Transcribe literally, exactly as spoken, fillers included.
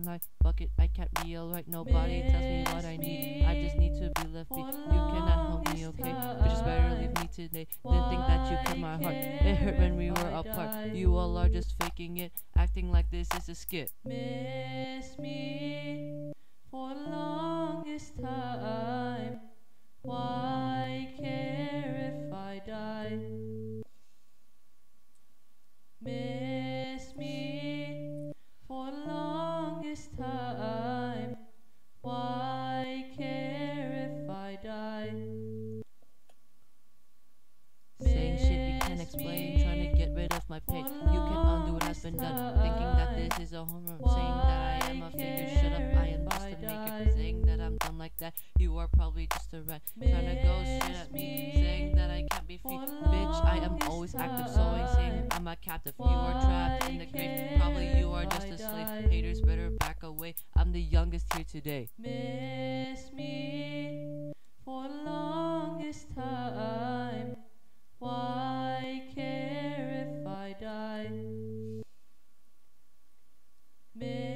I fuck it, I can't be alright. Nobody tells me what I need. I just need to be lefty. You cannot help me, okay? Bitches better leave me today. Didn't think that you cut my heart. It hurt when we were apart. You all are just faking it, acting like this is a skit. Miss me for the longest time. Why care if I die? Miss me for the longest time. Why care if I die? Saying shit you can't explain, trying to get rid of my pain. You can undo what has been done, thinking that this is a home run. Saying that I am a failure, shut up, I am just a maker. Saying that I'm done like that, you are probably just a rat. Trying to go straight at me, saying that I can't be free. Bitch, I am always active, so I saying I'm a captive. You are trapped in the grave, probably you are just a slave. Haters better back away, I'm the youngest here today. Miss me for the longest time. Why care if I die? Miss